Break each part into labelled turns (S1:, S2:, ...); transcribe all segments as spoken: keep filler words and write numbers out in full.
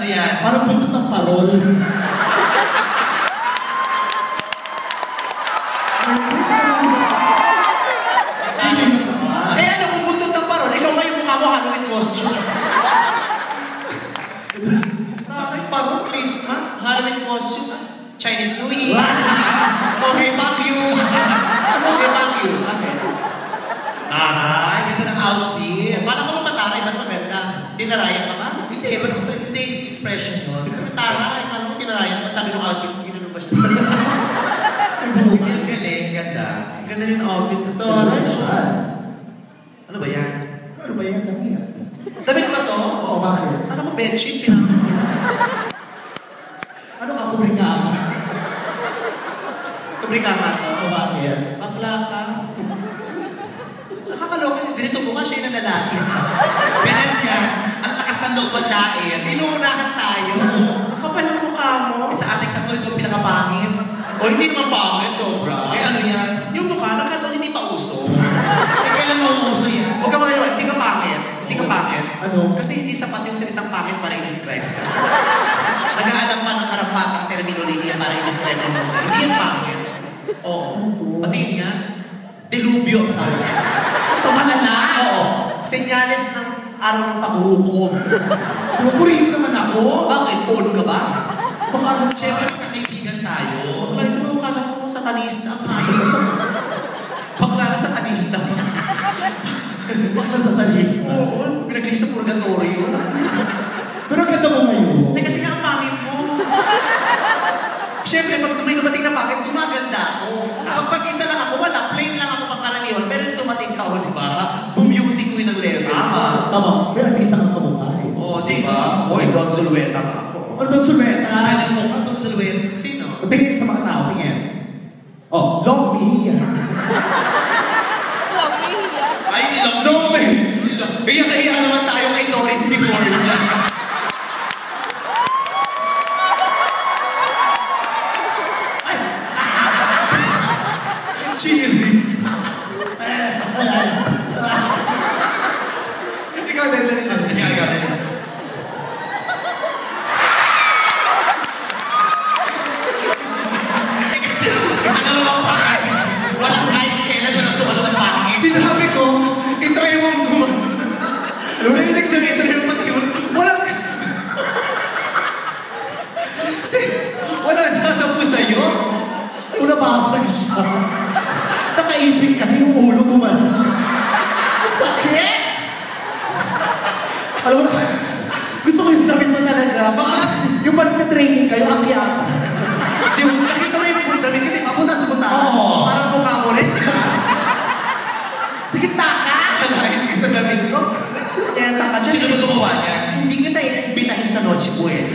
S1: Ano yan?
S2: Parang buntot ng parol. Merry Christmas!
S1: Eh ano kung buntot ng parol? Ikaw nga yung mukha mo Halloween costume. Ay, parol Christmas, Halloween costume, Chinese New Year. Okay, fuck you. Okay, fuck you. Okay.
S3: Taray, ganda ng outfit.
S1: Paano ka mamataray? Ba't maganda? Tinarayan ka ba?
S3: Hindi, ba't hindi expression yun?
S1: Sabi, taray, kala mo tinarayan ka. Sabi ng outfit, ginanong ba siya?
S3: Hindi, ang galing, ganda.
S1: Ganda rin ang outfit ito. Ano ba yan?
S2: Ano ba yan? Damit.
S1: Damit ba to?
S2: Oo, bakit?
S1: Ano ko bedsheet? Pinakita.
S2: Ano ka kubring kama?
S1: Kubring kama to?
S2: Oo, bakit?
S1: Bakla ka. Nakakaloka. Ganito mo nga, siya yung lalaki.
S3: Ganyan yan. Ang lakas ng loob ang lain.
S1: Inuunahan tayo. Ang kapal ng mukha mo.
S3: Eh, sa ating tatlo, ito ang pinakapangit.
S1: O hindi naman pangit, sobra.
S3: Eh, ano yan?
S1: Yung mukha, nakatong hindi pa uso.
S3: Eh, kailan mauuso yan?
S1: Huwag ka mga hindi ka pangit. Hindi ka pangit.
S2: Ano?
S1: Kasi hindi sapat yung salitang pangit para i-describe ka. Nag-aanap pa ng karapatang terminolohiya para i-describe mo. Hindi yan pangit. Oo. Patingin niya. Delubyo. Sabi niya.
S2: Tumala na?
S1: Oo. Senyales ng araw ng paghuhukom.
S2: Pupurihin naman ako.
S1: Bakit? Phone ka ba?
S2: Baka ano?
S3: Siyempre, magkakaibigan tayo.
S1: Wala ito ka lang mo satanista ang kayo. Bakla na satanista.
S2: Baka sa talista.
S1: Oo. Pinagli sa purgatorio.
S2: Pero ang ganda mo ngayon.
S1: Eh kasi nga ang pangit mo. Siyempre, pag may dumating na pangit, gumaganda ako. Pag pag-isa lang ako, wala. Plain lang ako pangkaraniwan. Pero yung dumating ka, o diba? Bumuti ko yun ng level.
S2: Tama. Tama. May artista kang kamukha eh.
S1: Oo, diba? Oy, Don Zulueta ba ako?
S2: Ano ba sulweta?
S1: Kanyang mukha, Don Zulueta. Sino?
S2: Tingin sa mga tao, tingin. Oh, long me.
S3: Ay, hindi lang.
S1: No, may! Iyak-iyak naman tayo kay Doris before niya. Cheery. Ikaw din, din.
S3: Ikaw, ikaw, din.
S1: Alam mo ba pangit? Walang kahit kailan na nasukan ng pangit. Sinabi ko, itry mo ang guman. Narinig sa itry mo pati yun. Walang... Kasi, walang sasampu sa'yo.
S2: Una basag siya. Nakaipit kasi yung ulo guman. Sakit! Alam mo, gusto ko yung damit mo talaga. Baka yung pagka-training kayo, akyat.
S1: Di mo, nakita mo yung damit, hindi mapunta sa butahan.
S2: Oo.
S1: Parang mukha mo rin.
S2: Sakit na ka!
S1: Kalahin ka sa damit ko. Kaya taka dyan.
S3: Sino ba gumawa niya?
S1: Hindi kita bitahin sa Noche Buena.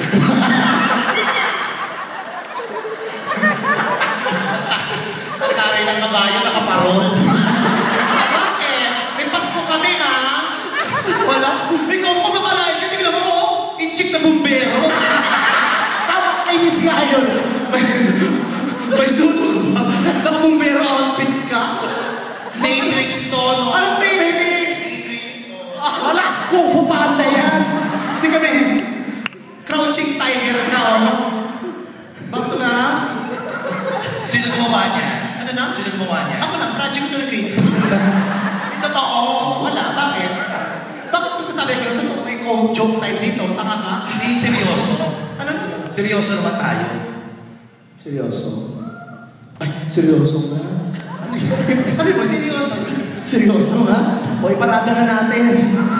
S3: Taray ng kabayo, nakaparol.
S1: Bakit? May Pasko kami, ha? Wala? Ikaw kung makalain ka, tingnan mo, oh. Inchik na bumbero.
S2: Tama, kainis nga yun.
S1: May, may sunog ba? Nakabumbero outfit ka?
S3: Matrix to, no?
S1: Anong Matrix?
S2: Wala, Kung Fu Panda yan.
S1: Hindi kami, crouching tiger na, oh. Bakla?
S3: Sino gumawa niya?
S1: Ano na?
S3: Sino gumawa niya?
S1: Ako lang, project ko na grade school. May totoo. Wala, bakit? Bakit mo sasabi ko na totoo? May code joke time dito, tanga ka?
S3: Hindi, seryoso.
S1: Ano na?
S3: Seryoso naman tayo.
S2: Seryoso? Ay, seryoso nga.
S1: Sabi mo, seryoso.
S2: Seryoso nga? O, iparada na natin.